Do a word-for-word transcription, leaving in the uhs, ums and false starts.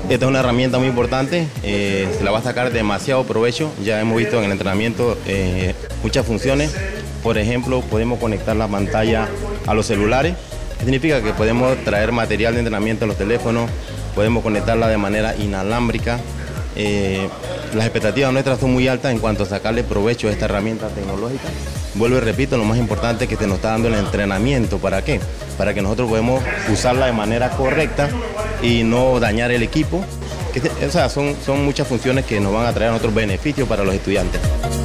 Esta es una herramienta muy importante, eh, se la va a sacar demasiado provecho. Ya hemos visto en el entrenamiento eh, muchas funciones. Por ejemplo, podemos conectar la pantalla a los celulares. Significa que podemos traer material de entrenamiento a los teléfonos, podemos conectarla de manera inalámbrica. Eh, las expectativas nuestras son muy altas en cuanto a sacarle provecho a esta herramienta tecnológica. Vuelvo y repito, lo más importante es que te nos está dando el entrenamiento. ¿Para qué? Para que nosotros podamos usarla de manera correcta y no dañar el equipo. Que, o sea, son, son muchas funciones que nos van a traer otros beneficios para los estudiantes.